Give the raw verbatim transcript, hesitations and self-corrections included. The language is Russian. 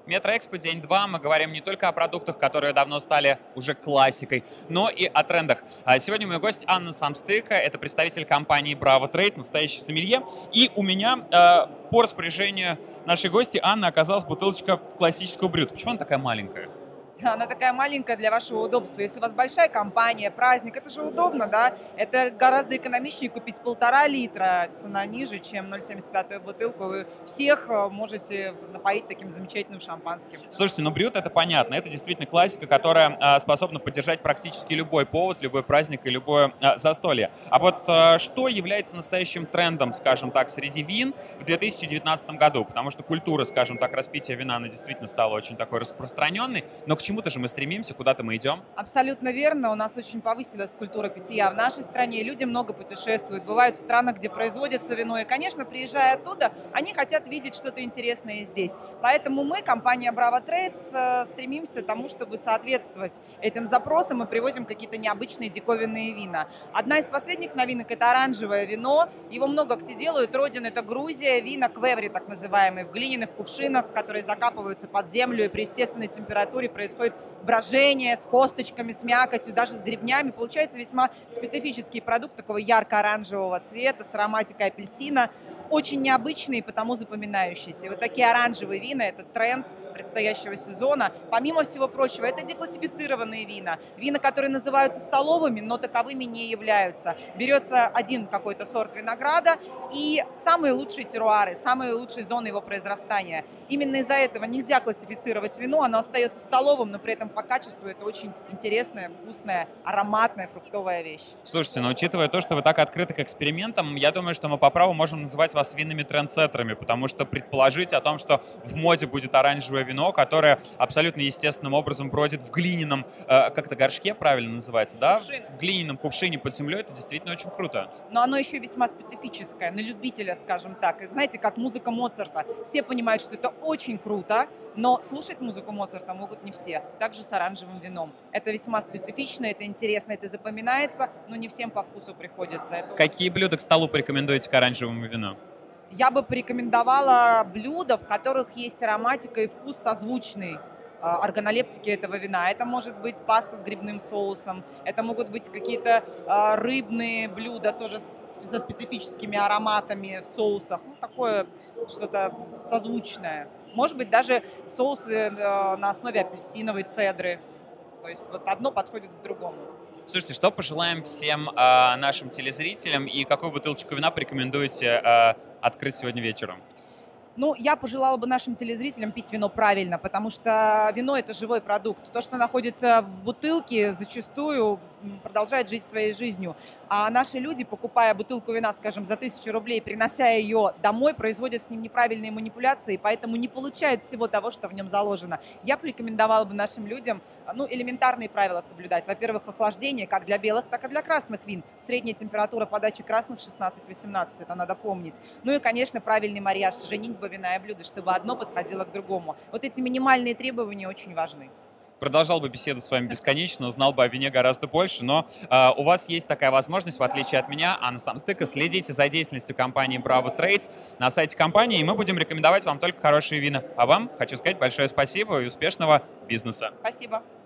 Метроэкспо день два. Мы говорим не только о продуктах, которые давно стали уже классикой, но и о трендах. А Сегодня мой гость Анна Самстыка, это представитель компании Bravo Trade, настоящий сомелье. И у меня э, по распоряжению нашей гости Анны оказалась бутылочка классического брюта. Почему она такая маленькая? Она такая маленькая для вашего удобства. Если у вас большая компания, праздник, это же удобно, да? Это гораздо экономичнее купить полтора литра, цена ниже, чем ноль семьдесят пять бутылку. Вы всех можете напоить таким замечательным шампанским. Слушайте, ну брют это понятно, это действительно классика, которая а, способна поддержать практически любой повод, любой праздник и любое а, застолье. А вот а, что является настоящим трендом, скажем так, среди вин в две тысячи девятнадцатом году? Потому что культура, скажем так, распития вина, она действительно стала очень такой распространенной, но к чему-то же мы стремимся, куда-то мы идем. Абсолютно верно. У нас очень повысилась культура питья в нашей стране. Люди много путешествуют, бывают в странах, где производится вино. И, конечно, приезжая оттуда, они хотят видеть что-то интересное здесь. Поэтому мы, компания Bravo Trade, стремимся к тому, чтобы соответствовать этим запросам, и привозим какие-то необычные диковинные вина. Одна из последних новинок – это оранжевое вино. Его много где делают. Родина – это Грузия. Вина квеври, так называемые, в глиняных кувшинах, которые закапываются под землю, и при естественной температуре происходит брожение с косточками, с мякотью, даже с гребнями. Получается весьма специфический продукт такого ярко-оранжевого цвета с ароматикой апельсина. Очень необычный и потому запоминающийся. И вот такие оранжевые вина – это тренд предстоящего сезона. Помимо всего прочего, это деклассифицированные вина. Вина, которые называются столовыми, но таковыми не являются. Берется один какой-то сорт винограда и самые лучшие теруары, самые лучшие зоны его произрастания. Именно из-за этого нельзя классифицировать вино, оно остается столовым, но при этом по качеству это очень интересная, вкусная, ароматная, фруктовая вещь. Слушайте, но учитывая то, что вы так открыты к экспериментам, я думаю, что мы по праву можем называть вас винными трендсеттерами, потому что предположить о том, что в моде будет оранжевое вино, которое абсолютно естественным образом бродит в глиняном, э, как-то горшке правильно называется, да? Кувшин. В глиняном кувшине под землей, это действительно очень круто. Но оно еще весьма специфическое, на любителя, скажем так. И знаете, как музыка Моцарта. Все понимают, что это очень круто, но слушать музыку Моцарта могут не все. Также с оранжевым вином. Это весьма специфично, это интересно, это запоминается, но не всем по вкусу приходится. Это Какие блюда к столу порекомендуете к оранжевому вину? Я бы порекомендовала блюда, в которых есть ароматика и вкус созвучный а, органолептики этого вина. Это может быть паста с грибным соусом, это могут быть какие-то а, рыбные блюда, тоже с- со специфическими ароматами в соусах. Ну, такое что-то созвучное. Может быть, даже соусы э, на основе апельсиновой цедры. То есть вот одно подходит к другому. Слушайте, что пожелаем всем а, нашим телезрителям и какую бутылочку вина порекомендуете а, открыть сегодня вечером? Ну, я пожелала бы нашим телезрителям пить вино правильно, потому что вино – это живой продукт. То, что находится в бутылке, зачастую м, продолжает жить своей жизнью. А наши люди, покупая бутылку вина, скажем, за тысячу рублей, принося ее домой, производят с ним неправильные манипуляции, поэтому не получают всего того, что в нем заложено. Я порекомендовала бы нашим людям ну, элементарные правила соблюдать. Во-первых, охлаждение как для белых, так и для красных вин. Средняя температура подачи красных шестнадцать-восемнадцать, это надо помнить. Ну и, конечно, правильный марьяж, женитьба, вина и блюда, чтобы одно подходило к другому. Вот эти минимальные требования очень важны. Продолжал бы беседу с вами бесконечно, узнал бы о вине гораздо больше, но э, у вас есть такая возможность, в отличие от меня, Анна Самстыка, следите за деятельностью компании Bravo Trade на сайте компании, и мы будем рекомендовать вам только хорошие вина. А вам хочу сказать большое спасибо и успешного бизнеса. Спасибо.